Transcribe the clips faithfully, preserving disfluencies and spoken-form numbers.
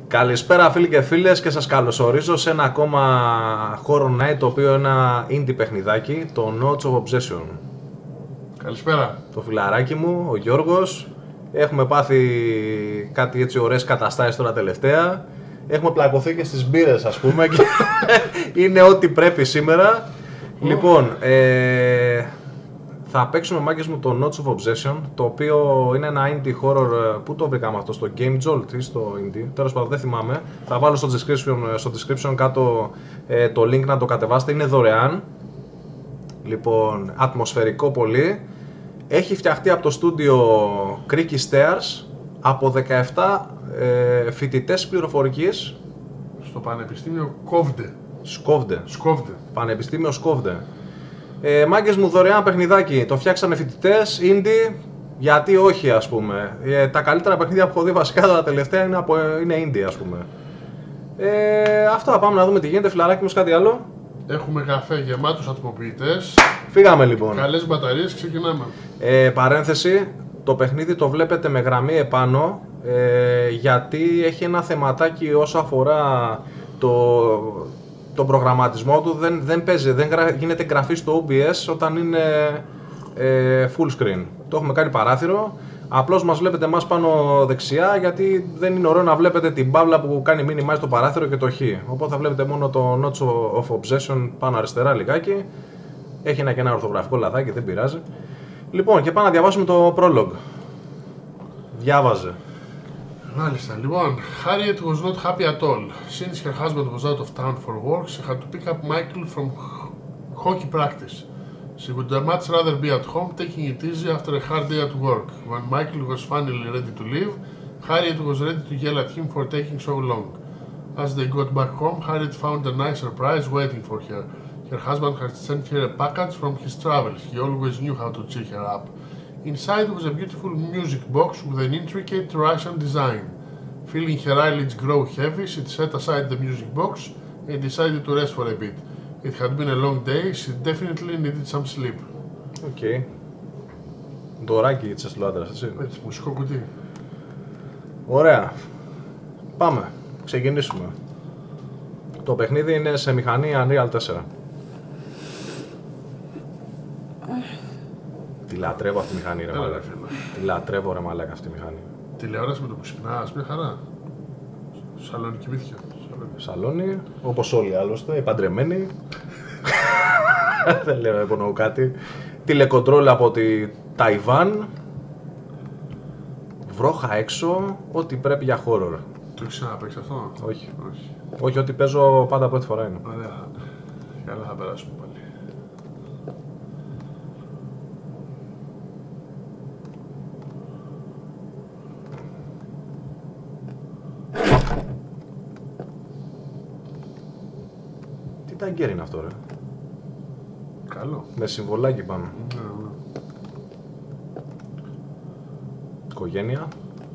Καλησπέρα φίλοι και φίλες και σας καλωσορίζω σε ένα ακόμα Horror Night, το οποίο είναι ένα indie παιχνιδάκι, το Notes of Obsession. Καλησπέρα. Το φιλαράκι μου, ο Γιώργος. Έχουμε πάθει κάτι έτσι ωραίες καταστάσεις τώρα τελευταία. Έχουμε πλακωθεί και στις μπύρες, ας πούμε, και είναι ό,τι πρέπει σήμερα. Oh. Λοιπόν, ε, θα παίξουμε, μάγκες μου, το Notes of Obsession, το οποίο είναι ένα indie horror. Πού το βρήκαμε αυτό, στο Game Jolt ή στο indie, τέλος πάντων δεν θυμάμαι. Θα βάλω στο description, στο description κάτω ε, το link να το κατεβάσετε, είναι δωρεάν. Λοιπόν, ατμοσφαιρικό πολύ. Έχει φτιαχτεί από το στούντιο Creaky Stairs από δεκαεπτά ε, φοιτητές πληροφορικής στο Πανεπιστήμιο Κόβντε. Σκόβντε. Σκόβντε. Πανεπιστήμιο Σκόβντε. Ε, μάγκες μου, δωρεάν παιχνιδάκι. Το φτιάξανε φοιτητές, indie. Γιατί όχι, ας πούμε. Ε, τα καλύτερα παιχνίδια που έχω δει βασικά τα τελευταία είναι, από, είναι indie, ας πούμε. Ε, αυτό, πάμε να δούμε τι γίνεται. Φιλαράκι μου, κάτι άλλο. Έχουμε καφέ γεμάτους ατμοποιητές. Φύγαμε λοιπόν. Καλές μπαταρίες, ξεκινάμε. Ε, παρένθεση, το παιχνίδι το βλέπετε με γραμμή επάνω, ε, γιατί έχει ένα θεματάκι όσο αφορά το, τον προγραμματισμό του. Δεν, δεν παίζει, δεν γρα, γίνεται εγγραφή στο ο μπι ες όταν είναι ε, full screen. Το έχουμε κάνει παράθυρο. Απλώς μας βλέπετε εμάς πάνω δεξιά, γιατί δεν είναι ωραίο να βλέπετε την μπάβλα που κάνει minimize το παράθυρο και το χ. Οπότε θα βλέπετε μόνο το Notes of Obsession πάνω αριστερά λιγάκι. Έχει ένα και ένα ορθογραφικό λαθάκι, δεν πειράζει. Λοιπόν, και πάμε να διαβάσουμε το prologue. Διάβαζε. Μάλιστα, λοιπόν. Harriet was not happy at all. Since her husband was out of town for work, she had to pick up Michael from hockey practice. She would much rather be at home taking it easy after a hard day at work. When Michael was finally ready to leave, Harriet was ready to yell at him for taking so long. As they got back home, Harriet found a nice surprise waiting for her. Her husband had sent her a package from his travels. He always knew how to cheer her up. Inside was a beautiful music box with an intricate Russian design. Feeling her eyelids grow heavy, she set aside the music box and decided to rest for a bit. It had been a long day, she definitely needed some sleep. Οκ. Okay. Δωράκι της Αστυλοάντρας, έτσι. Έτσι, μουσικό κουτί. Ωραία. Πάμε. Ξεκινήσουμε. Το παιχνίδι είναι σε μηχανή Unreal τέσσερα. Τη λατρεύω αυτή τη μηχανή, ρε μαλάκα. Τη λατρεύω, ρε μαλάκα, αυτή τη μηχανή. Τηλεόραση με το που ξυπνάς, μια χαρά. Σαλόνι κοιμήθηκε. Σαλόνι, όπως όλοι άλλωστε, οι παντρεμένοι. Δεν λέω, υπονοώ κάτι. Τηλεκοντρόλ από τη Ταϊβάν. Βρόχα έξω, ό,τι πρέπει για horror. Το έχεις ξαναπαίξει αυτό? Όχι. Όχι. Όχι, ό,τι παίζω πάντα πρώτη φορά είναι. Ωραία. Καλά, θα περάσουμε πάλι. Τι ταγκέρ είναι αυτό, ρε? Καλό. Με συμβολάκι πάνω. Ναι, ναι. Οικογένεια.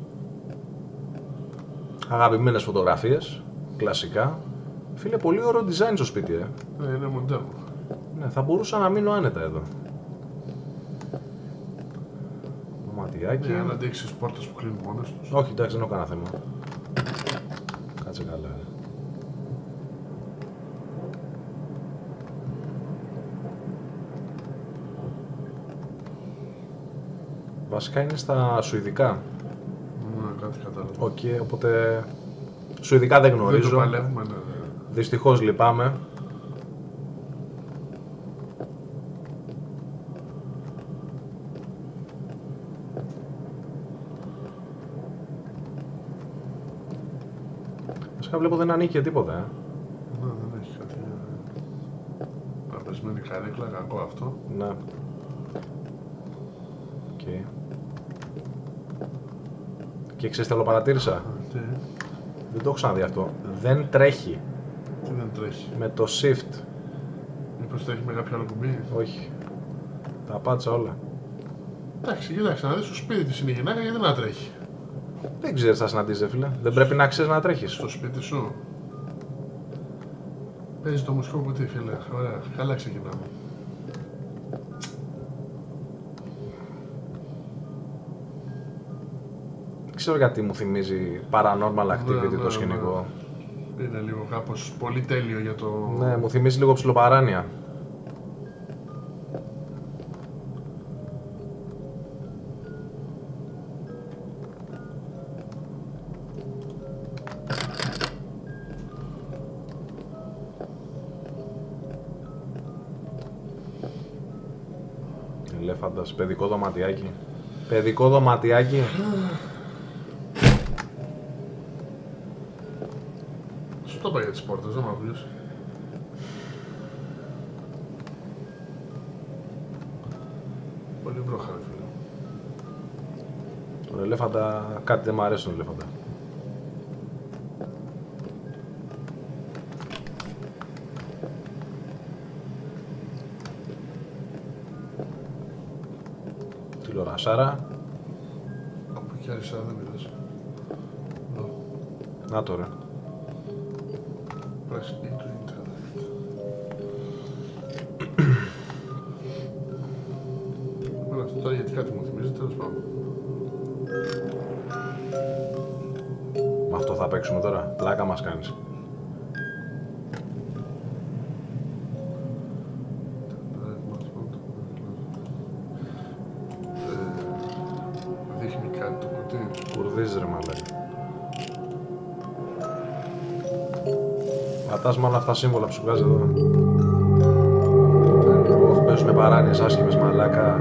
Αγαπημένες φωτογραφίες. Κλασικά. Φίλε, πολύ ωραίο design στο σπίτι, ε. Ναι, είναι μοντέρνο. Ναι, θα μπορούσα να μείνω άνετα εδώ. Ματιάκι. Ναι, αν αντέξεις τις πόρτες που κλείνουν μόνες τους. Όχι, εντάξει, δεν έχω κανένα θέμα. Κάτσε καλά. Βασικά είναι στα σουηδικά. Ναι, κάτι κατάλαβα. Οκ, okay, οπότε σουηδικά δεν γνωρίζω. Δεν το παλεύουμε, ναι. Δυστυχώς λυπάμαι. Βασικά βλέπω δεν ανήκει και τίποτα, ε. Ναι, δεν έχει κάτι. Παρπεσμένη καρέκλα, κακό αυτό. Ναι. Okay. Και ξέρεις τι άλλο παρατήρησα? Τι? Δεν το έχω ξαναδεί αυτό. Δεν τρέχει. Τι δεν τρέχει? Με το shift. Μήπως τρέχει με κάποιο άλλο κουμπί? Όχι. Τα πάτησα όλα. Εντάξει, κοίταξε να δεις στο σπίτι της είναι η γυναίκα, γιατί να τρέχει? Δεν ξέρεις θα συναντήσεις, φίλε. Δεν πρέπει να ξέρεις να τρέχεις. Στο σπίτι σου. Παίζει το μουσικό κουτί, φίλε. Ωραία, καλά ξεκινάμε. ξέρω γιατί μου θυμίζει Paranormal Activity Ναι, το ναι, σκηνικό. ναι. Είναι λίγο κάπως πολύ τέλειο για το... Ναι, μου θυμίζει λίγο ψιλοπαράνοια. Ελέφαντας, παιδικό δωματιάκι. Παιδικό δωματιάκι. Σου το είπα για τις πόρτες, δεν μ' άκουσες. Πολύ μπρόχα, ρε φίλε. Τον ελέφαντα, κάτι δεν μ' αρέσει τον ελέφαντα. Τηλεορασάρα. Από εκεί αριστερά δεν πειράζει. Εδώ. Να το ρε. Press into internet. Voilà, αυτό τώρα γιατί κάτι μου θυμίζει, τέλος πάντων. Με αυτό θα παίξουμε τώρα. Πλάκα μας κάνεις. Δείχνει κάτι το κουτί. Κουρδίζεις ρε μαλάκα. Πατάς με όλα αυτά σύμβολα που σου βγάζει εδώ. Ωχ, παίζουνε παράνοιες άσχημες μαλάκα.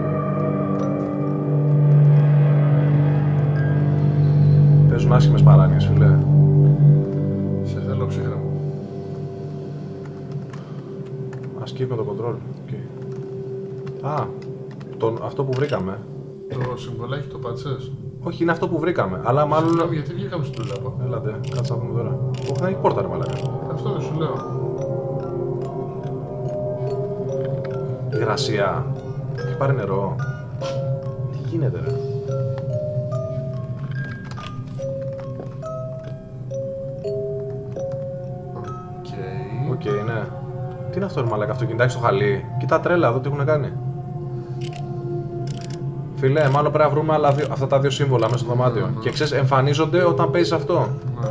Παίζουν άσχημες παράνοιες φίλε. Σε θέλω ψύχραμο. Ας keep με το control. Okay. Α, τον, αυτό που βρήκαμε. Το συμβολάκι το πατσές. Όχι, είναι αυτό που βρήκαμε. Αλλά μάλλον. Συγγνώμη, γιατί βγήκαμε στην τουλάπα. Έλατε, κάτσε να δούμε τώρα. Όχι, να έχει πόρτα ρε μαλάκα. Αυτό δεν σου λέω. Υγρασία. Έχει πάρει νερό. Τι γίνεται ρε. Οκ. Οκ, okay, ναι. Τι είναι αυτό ρε μαλάκα, αυτοκινητάκι στο χαλί. Κοίτα τρέλα εδώ τι έχουν κάνει. Φίλε, μάλλον πρέπει να βρούμε άλλα δύο, αυτά τα δύο σύμβολα μέσα στο δωμάτιο. Ναι, ναι. Και ξέρεις, εμφανίζονται όταν παίζεις αυτό.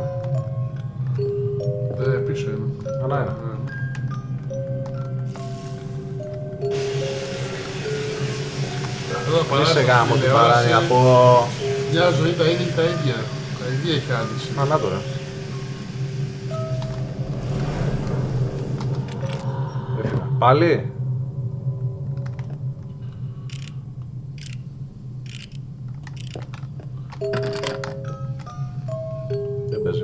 Ναι. Ε, πίσω είναι. Ανά ένα. Ναι. Μη σε γάμο την παράνοια από... Μια ζωή τα ίδια και τα ίδια. Τα ίδια έχει άντιση. Ανά τώρα. Πάλι. Δεν παίζει.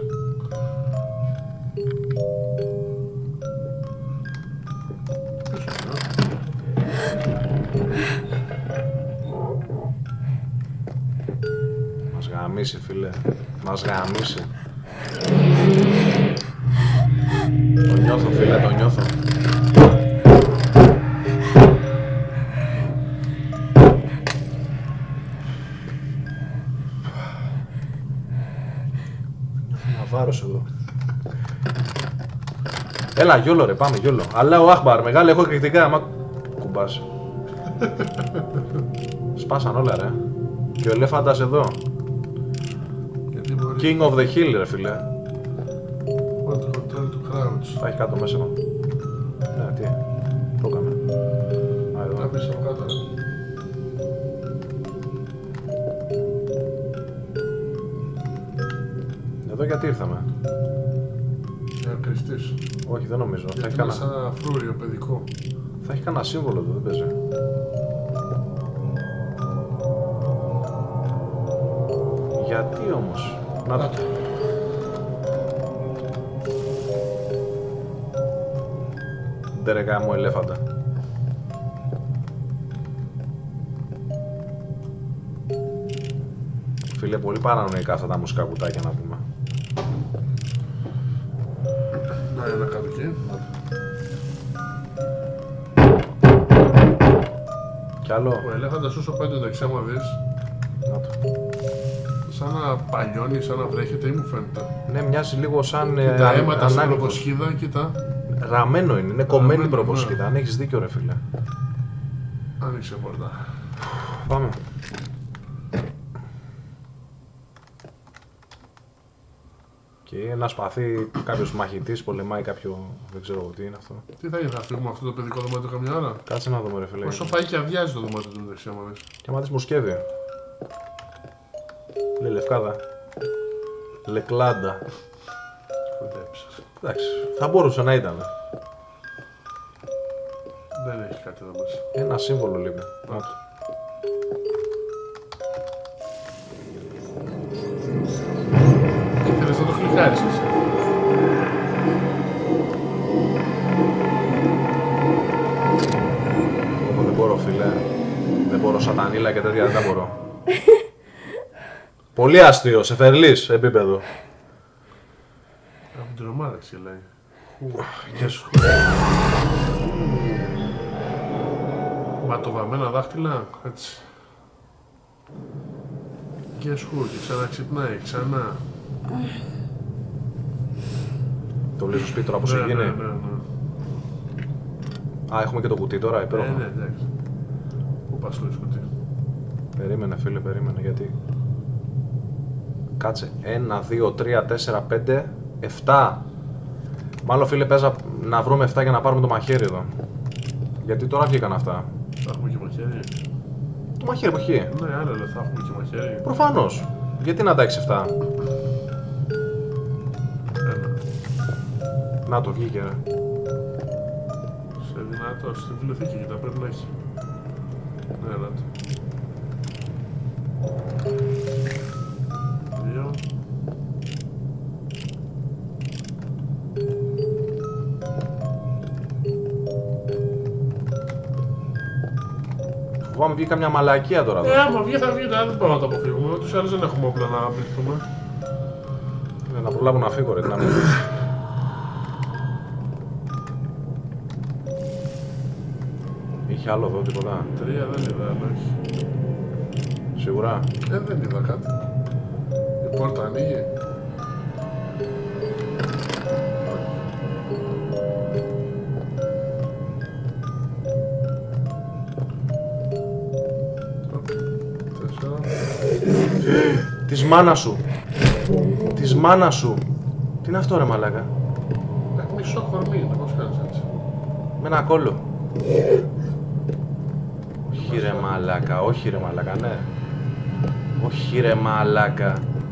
Μας γαμίσει φίλε. Μας γαμίσει. Το νιώθω φίλε, το νιώθω. Βάρος εδώ. Έλα γιόλο ρε, πάμε γιόλο. Αλλά ο Αχμπαρ, μεγάλη έχω εκρηκτικά, άμα κουμπάς. Σπάσαν όλα ρε. Και ο ελέφαντας εδώ. King of the Hill ρε φίλε. What hotel to crowds. Θα έχει κάτω μέσα. Ναι, τι, το έκαμε. Α, εδώ. Να πεις από κάτω ρε. Εδώ γιατί ήρθαμε. Για να κρυφτείς. Όχι, δεν νομίζω. Θα Γιατί έχει είναι κανένα... σαν ένα φρούριο παιδικό. Θα έχει κανένα σύμβολο εδώ, δεν παίζει. Γιατί όμως. Να το. Ντε ρε γάμο ελέφαντα. Φίλε, πολύ παρανοϊκά αυτά τα μουσικά κουτάκια να πούμε. Να ένα κάτω εκεί. Κι άλλο. Ο ελέφαντας όσο πάει το δεξιά άμα δεις, Να το. σαν να παλιώνει, σαν να βρέχεται ή μου φαίνεται. Ναι, μοιάζει λίγο σαν. Τα αίματα στην ανάγκητος. προποσχίδα, κοίτα. Ραμμένο είναι, είναι κομμένη Ραμμένο, προποσχίδα. ναι. Αν έχεις δίκιο ρε φίλε. Άνοιξε πόρτα. Πάμε. Και ένα σπαθί, κάποιος μαχητής πολεμάει κάποιο. Δεν ξέρω τι είναι αυτό. Τι θα γίνει, θα φύγουμε αυτό το παιδικό δωμάτιο καμιά ώρα. Κάτσε να δούμε, ρε φίλε. Όσο πάει και αδειάζει το δωμάτιο του δεξιά μου. Και άμα δεις μουσκεύει. Λέει λευκάδα. Λεκλάντα. Κοντέψες. Εντάξει, θα μπορούσε να ήταν. Δεν έχει κάτι εδώ μέσα. Ένα σύμβολο λείπει. Να το. Ήθελες να το κλικάρεις εσύ. Εγώ δεν μπορώ, φίλε. Δεν μπορώ σατανίλα και τέτοια, δεν τα μπορώ. Πολύ αστείο, σε φερλής επίπεδο. Από την ομάδα ξυλάει. Γεια σου. Ματοβαμμένα δάχτυλα, έτσι. Guess who, και ξανά ξυπνάει, ξανά. Το βλέπει στο σπίτι τώρα πώς Ναι, έγινε. ναι, ναι, ναι. Α, έχουμε και το κουτί τώρα, Ε, υπέροχο. ναι, εντάξει. Πού πας στο κουτί. Περίμενε, φίλε, περίμενε, γιατί. Κάτσε. ένα, δύο, τρία, τέσσερα, πέντε, επτά. Μάλλον, φίλε, παίζα να βρούμε επτά για να πάρουμε το μαχαίρι εδώ. Γιατί τώρα βγήκαν αυτά. Θα έχουμε και μαχαίρι. Το μαχαίρι που έχει. Ναι, άλλο λέω, θα έχουμε και μαχαίρι. Προφανώς. Γιατί να τα έχεις επτά. Ένα. Να το βγήκε, ρε. Σε δυνατό, στη βιβλιοθήκη και τα πρέπει να έχει. Ναι, να το. Δύο. Φοβάμαι βγει καμιά μαλακία τώρα. Ε, άμα βγει θα βγει, δεν μπορούμε να το αποφύγουμε. Ούτως ή άλλως δεν έχουμε όπλα να πληχθούμε. Ε, να προλάβω να φύγω, ρε. Να μην... Είχε άλλο εδώ, τίποτα. Τρία δεν είδα, αλλά όχι. Σίγουρα. Ε, δεν είδα κάτι. Η πόρτα ανοίγει. Τέσσερα. Της μάνας σου. Της μάνας σου. Τι είναι αυτό, ρε μαλάκα. Έχει μισό κορμί, είναι, πώς κάνεις έτσι. Με ένα κόλλο. Όχι ρε μαλάκα, όχι ρε μαλάκα, ναι. Όχι ρε μαλάκα.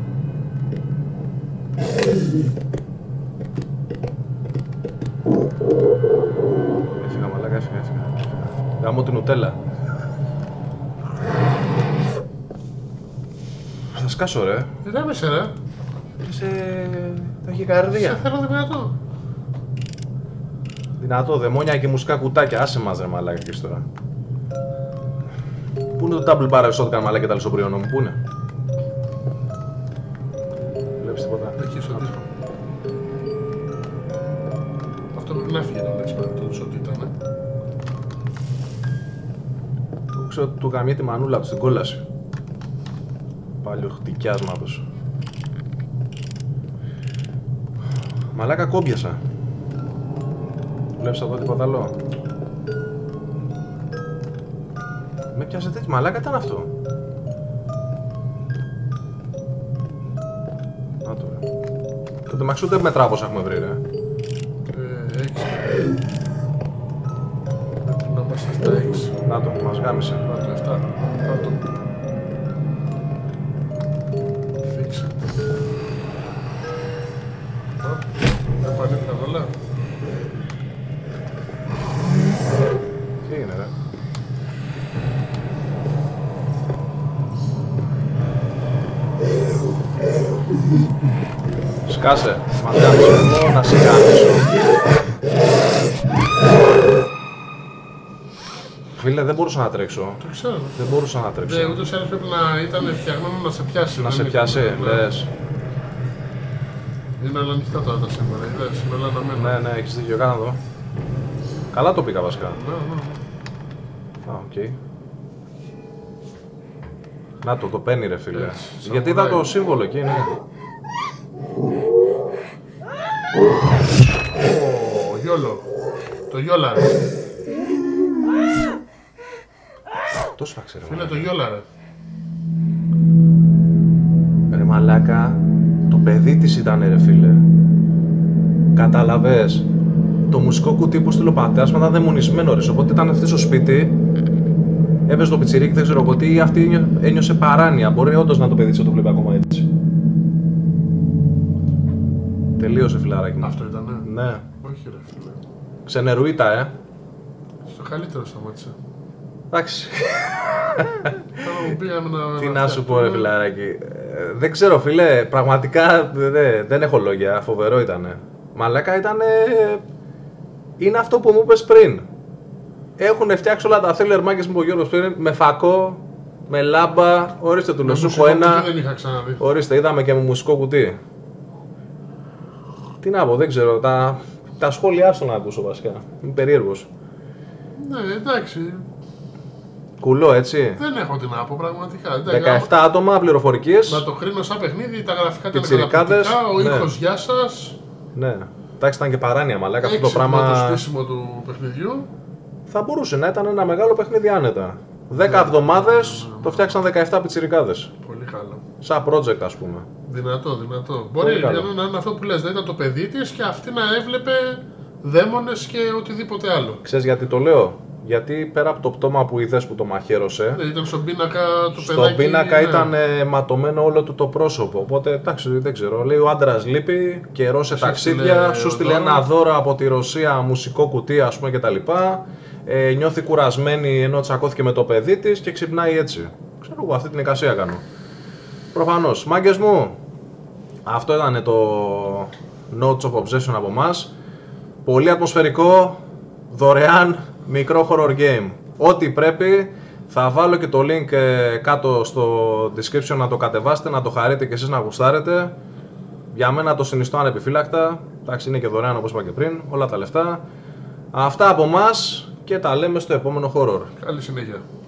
Έφυγα μαλάκα, έφυγα, έφυγα. Γάμω την νουτέλα. Θα σκάσω ρε. Δεν έμεσε ρε. Είσαι... ταχυκαρδία. Σε θέλω δυνατό. Δυνατό, δαιμόνια και μουσικά κουτάκια. Άσε μας ρε μαλάκα και τώρα. Πού είναι το double barrel shotgun μαλάκα και τα λισοπριώνω μου, πού είναι. Βλέπεις τίποτα. Εκεί στο δίσκο. Αυτό πρέπει να φύγει το λέξη παρεπτόντως ότι ήταν. Εγώ ξέρω ότι του γαμιέται τη μανούλα του στην κόλαση. Πάλι ο χτυκιάσματος. Μαλάκα κόμπιασα. Βλέπεις εδώ τίποτα άλλο. Με πιάσε τέτοιο μαλάκα, ήταν αυτό. Να το ρε. Τότε μαξ ούτε μετράω πως έχουμε βρει ρε. Ε, έξι. Πρέπει να είμαστε στα έξι. Να το, μας γάμισε. Να το, εφτά. Να το. Fix it. Δεν πανήθηκαν όλα. Τι είναι ρε. Σκάσε, μας γάμισε εδώ, να σε γάμισω. Φίλε, δεν μπορούσα να τρέξω. Το ξέρω. Δεν μπορούσα να τρέξω. Ναι, ούτως ή άλλως πρέπει να ήταν φτιαγμένο να σε πιάσει. Να δεν σε είναι- πιάσει, ναι. λες. Είναι ανοιχτά τώρα τα σύμβολα, είδες, είναι όλα αναμένα. Ναι, ναι, έχεις δίκιο, κάνα εδώ. Καλά το πήγα βασικά. Ναι, ναι. Α, οκ. Να το, το παίρνει ρε φίλε. Έτσι, σαν Γιατί είδα μωράκι. το σύμβολο εκεί, ναι. Ω, γιόλο. Το γιόλα ρε. Το σφάξε ρε. Φίλε, μαλάκα. το γιόλα ρε. Ρε μαλάκα, Το παιδί της ήταν, ρε φίλε. Κατάλαβες. Το μουσικό κουτί που στείλε ο πατέρας μου ήταν δαιμονισμένο, ρε. Οπότε ήταν αυτή στο σπίτι. Έπαιζε το πιτσιρίκι, δεν ξέρω εγώ τι, ή αυτή ένιωσε παράνοια. Μπορεί όντως να το παιδί της το βλέπει ακόμα έτσι. Τελείωσε, φιλαράκι. Αυτό ήτανε. Ναι. Όχι, ρε φίλε. Ξενερουίτα, ε. Στο καλύτερο σταμάτησε. Εντάξει. να Τι να σου πω, ρε φιλαράκι. Ε, δεν ξέρω, φίλε. Πραγματικά δε, δεν έχω λόγια. Φοβερό ήτανε. Μαλάκα ήτανε. Είναι αυτό που μου είπες πριν. Έχουν φτιάξει όλα τα θέλει μάγκες μου ο Γιώργος πριν με φακό, με λάμπα. Ορίστε του Λοσούχο ένα. Δεν είχα ξαναδεί. Ορίστε, είδαμε και με μουσικό κουτί. Τι να πω, δεν ξέρω. Τα, τα σχόλιά σου να ακούσω βασικά. Είμαι περίεργος. Ναι, εντάξει. Κουλό, έτσι. Δεν έχω τι να πω πραγματικά. δεκαεπτά άτομα πληροφορικής. Να το κρίνω σαν παιχνίδι, τα γραφικά ήταν πιτσιρικάδες, καταπληκτικά, ο ναι. ήχος γεια σας. Ναι. Εντάξει, ήταν και παράνοια, μαλάκα αυτό το Έξυπνο πράγμα. το στήσιμο του παιχνιδιού. Θα μπορούσε να ήταν ένα μεγάλο παιχνίδι άνετα. δέκα εβδομάδες το φτιάξαν δεκαεπτά πιτσιρικάδες. Πολύ καλό. Σαν project, ας πούμε. Δυνατό, δυνατό. Μπορεί να είναι αυτό που λες, να ήταν το παιδί της και αυτή να έβλεπε δαίμονες και οτιδήποτε άλλο. Ξέρεις γιατί το λέω? Γιατί πέρα από το πτώμα που είδες που το μαχαίρωσε, Ναι, ήταν στον πίνακα το στον παιδάκι. πίνακα ναι. ήταν ε, ματωμένο όλο του το πρόσωπο. Οπότε εντάξει, δεν ξέρω. Λέει ο άντρας λείπει, καιρό σε ταξίδια, σου στείλε ένα δώρο από τη Ρωσία, μουσικό κουτί, ας πούμε κτλ. Ε, νιώθει κουρασμένη ενώ τσακώθηκε με το παιδί της και ξυπνάει έτσι. Ξέρω εγώ, αυτή την εικασία κάνω. Προφανώς. Μάγκες μου, αυτό ήταν το Notes of Obsession από μας. Πολύ ατμοσφαιρικό, δωρεάν, μικρό horror game. Ό,τι πρέπει, θα βάλω και το link ε, κάτω στο description να το κατεβάσετε, να το χαρείτε και εσείς να γουστάρετε. Για μένα το συνιστώ ανεπιφύλακτα. Εντάξει, είναι και δωρεάν όπως είπα και πριν, όλα τα λεφτά. Αυτά από μας και τα λέμε στο επόμενο horror. Καλή συνέχεια.